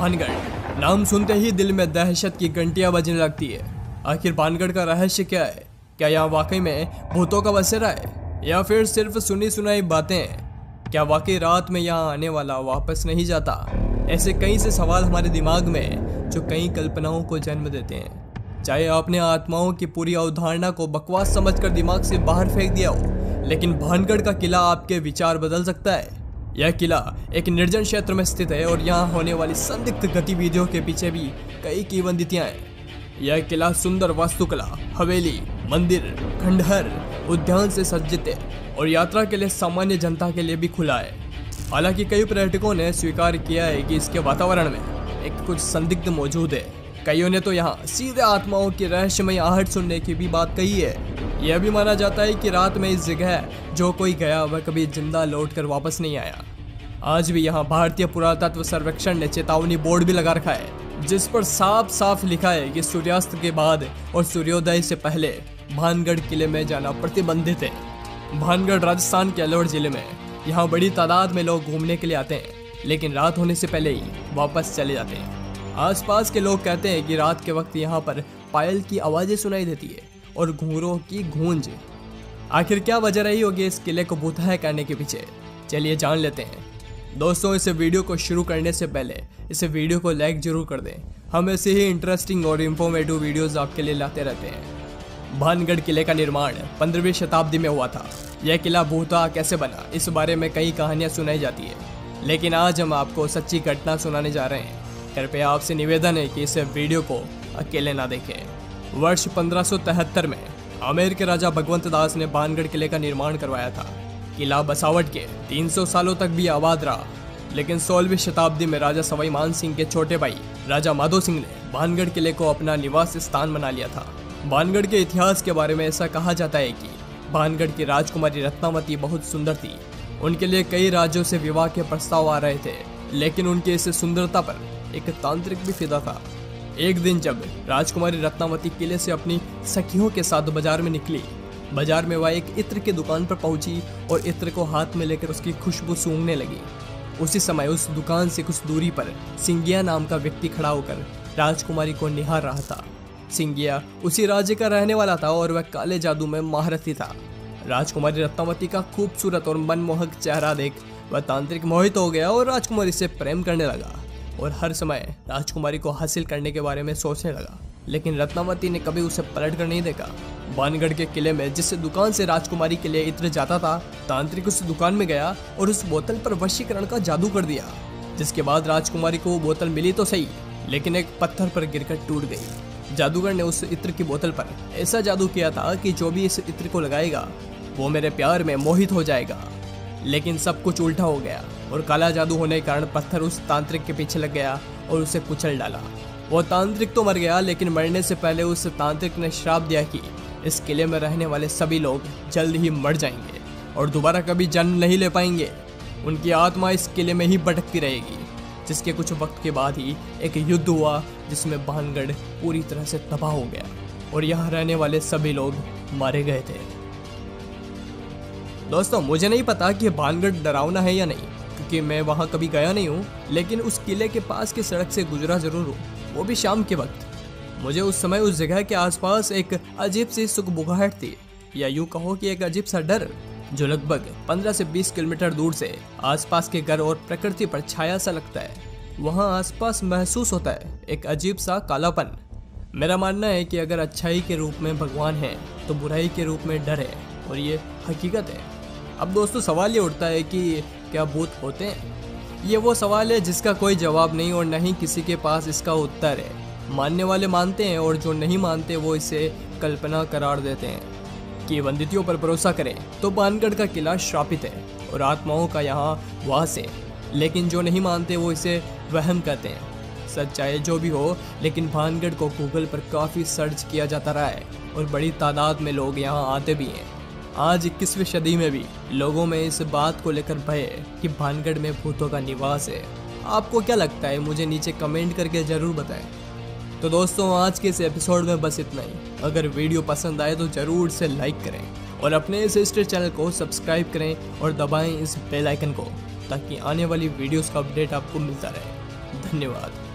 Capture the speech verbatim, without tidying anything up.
भानगढ़ नाम सुनते ही दिल में दहशत की घंटियां बजने लगती है। आखिर भानगढ़ का रहस्य क्या है? क्या यहाँ वाकई में भूतों का बसेरा है या फिर सिर्फ सुनी सुनाई बातें हैं? क्या वाकई रात में यहाँ आने वाला वापस नहीं जाता? ऐसे कई से सवाल हमारे दिमाग में हैं जो कई कल्पनाओं को जन्म देते हैं। चाहे आपने आत्माओं की पूरी अवधारणा को बकवास समझकर दिमाग से बाहर फेंक दिया हो, लेकिन भानगढ़ का किला आपके विचार बदल सकता है। यह किला एक निर्जन क्षेत्र में स्थित है और यहाँ होने वाली संदिग्ध गतिविधियों के पीछे भी कई किंवदंतियां हैं। यह किला सुंदर वास्तुकला, हवेली, मंदिर, खंडहर, उद्यान से सज्जित है और यात्रा के लिए सामान्य जनता के लिए भी खुला है। हालांकि कई पर्यटकों ने स्वीकार किया है कि इसके वातावरण में एक कुछ संदिग्ध मौजूद है। कईयों ने तो यहाँ सीधे आत्माओं की रहस्यमय आहट सुनने की भी बात कही है। यह भी माना जाता है कि रात में इस जगह जो कोई गया वह कभी जिंदा लौटकर वापस नहीं आया। आज भी यहाँ भारतीय पुरातत्व सर्वेक्षण ने चेतावनी बोर्ड भी लगा रखा है, जिस पर साफ साफ लिखा है कि सूर्यास्त के बाद और सूर्योदय से पहले भानगढ़ किले में जाना प्रतिबंधित है। भानगढ़ राजस्थान के अलवर जिले में यहाँ बड़ी तादाद में लोग घूमने के लिए आते हैं, लेकिन रात होने से पहले ही वापस चले जाते हैं। आसपास के लोग कहते हैं कि रात के वक्त यहाँ पर पायल की आवाजें सुनाई देती है और घूंघरों की गूंज। आखिर क्या वजह रही होगी इस किले को भूतहा करने के पीछे? चलिए जान लेते हैं। दोस्तों, इस वीडियो को शुरू करने से पहले इस वीडियो को लाइक जरूर कर दें। हम ऐसे ही इंटरेस्टिंग और इंफॉर्मेटिव वीडियोस आपके लिए लाते रहते हैं। भानगढ़ किले का निर्माण पंद्रहवीं शताब्दी में हुआ था। यह किला भूतहा कैसे बना, इस बारे में कई कहानियां सुनाई जाती है, लेकिन आज हम आपको सच्ची घटना सुनाने जा रहे हैं। कृपया आपसे निवेदन है कि इस वीडियो को अकेले ना देखें। वर्ष पंद्रह सौ तिहत्तर में आमेर के राजा भगवंत दास ने भानगढ़ किले का निर्माण करवाया था। किला बसावट के तीन सौ सालों तक भी आबाद रहा, लेकिन सोलहवीं शताब्दी में राजा सवाई मान सिंह के छोटे भाई राजा माधो सिंह ने भानगढ़ किले को अपना निवास स्थान बना लिया था। भानगढ़ के इतिहास के बारे में ऐसा कहा जाता है कि भानगढ़ की राजकुमारी रत्नावती बहुत सुंदर थी। उनके लिए कई राज्यों से विवाह के प्रस्ताव आ रहे थे, लेकिन उनकी इस सुंदरता पर एक तांत्रिक भी फिदा था। एक दिन जब राजकुमारी रत्नावती किले से अपनी सखियों के साथ बाजार में निकली, बाजार में वह एक इत्र की दुकान पर पहुंची और इत्र को हाथ में लेकर उसकी खुशबू सूंघने लगी। उसी समय उस दुकान से कुछ दूरी पर सिंगिया नाम का व्यक्ति खड़ा होकर राजकुमारी को निहार रहा था। सिंगिया उसी राज्य का रहने वाला था और वह काले जादू में महारथी था। राजकुमारी रत्नावती का खूबसूरत और मनमोहक चेहरा देख वह तांत्रिक मोहित हो गया और राजकुमारी से प्रेम करने लगा और हर समय राजकुमारी को हासिल करने के बारे में सोचने लगा। लेकिन रत्नावती ने कभी उसे पलट कर नहीं देखा। भानगढ़ के किले में जिस दुकान से राजकुमारी के लिए इत्र जाता था, तांत्रिक उस दुकान में गया और उस बोतल पर वशीकरण का जादू कर दिया, जिसके बाद राजकुमारी को वो बोतल मिली तो सही, लेकिन एक पत्थर पर गिरकर टूट गई। जादूगर ने उस इत्र की बोतल पर ऐसा जादू किया था कि जो भी इस इत्र को लगाएगा वो मेरे प्यार में मोहित हो जाएगा। लेकिन सब कुछ उल्टा हो गया और काला जादू होने के कारण पत्थर उस तांत्रिक के पीछे लग गया और उसे कुचल डाला। वो तांत्रिक तो मर गया, लेकिन मरने से पहले उस तांत्रिक ने श्राप दिया कि इस किले में रहने वाले सभी लोग जल्द ही मर जाएंगे और दोबारा कभी जन्म नहीं ले पाएंगे। उनकी आत्मा इस किले में ही भटकती रहेगी। जिसके कुछ वक्त के बाद ही एक युद्ध हुआ, जिसमें भानगढ़ पूरी तरह से तबाह हो गया और यहाँ रहने वाले सभी लोग मारे गए थे। दोस्तों, मुझे नहीं पता कि भानगढ़ डरावना है या नहीं, क्योंकि मैं वहाँ कभी गया नहीं हूँ, लेकिन उस किले के पास की सड़क से गुजरा जरूर हूँ, वो भी शाम के वक्त। मुझे उस समय उस जगह के आसपास एक अजीब सी सुगबुगाहट थी, या यूँ कहो कि एक अजीब सा डर, जो लगभग पंद्रह से बीस किलोमीटर दूर से आसपास के घर और प्रकृति पर छाया सा लगता है। वहाँ आसपास महसूस होता है एक अजीब सा कालापन। मेरा मानना है कि अगर अच्छाई के रूप में भगवान है तो बुराई के रूप में डर है, और ये हकीकत है। अब दोस्तों, सवाल ये उठता है कि क्या भूत होते हैं? ये वो सवाल है जिसका कोई जवाब नहीं और न ही किसी के पास इसका उत्तर है। मानने वाले मानते हैं और जो नहीं मानते वो इसे कल्पना करार देते हैं। किंवदंतियों पर भरोसा करें तो भानगढ़ का किला श्रापित है और आत्माओं का यहाँ वास है, लेकिन जो नहीं मानते वो इसे वहम कहते हैं। सच चाहे जो भी हो, लेकिन भानगढ़ को गूगल पर काफ़ी सर्च किया जाता रहा है और बड़ी तादाद में लोग यहाँ आते भी हैं। आज इक्कीसवीं सदी में भी लोगों में इस बात को लेकर भय है कि भानगढ़ में भूतों का निवास है। आपको क्या लगता है? मुझे नीचे कमेंट करके ज़रूर बताएं। तो दोस्तों, आज के इस एपिसोड में बस इतना ही। अगर वीडियो पसंद आए तो ज़रूर से लाइक करें और अपने इस हिस्ट्री चैनल को सब्सक्राइब करें और दबाएं इस बेल आइकन को, ताकि आने वाली वीडियोस का अपडेट आपको मिलता रहे। धन्यवाद।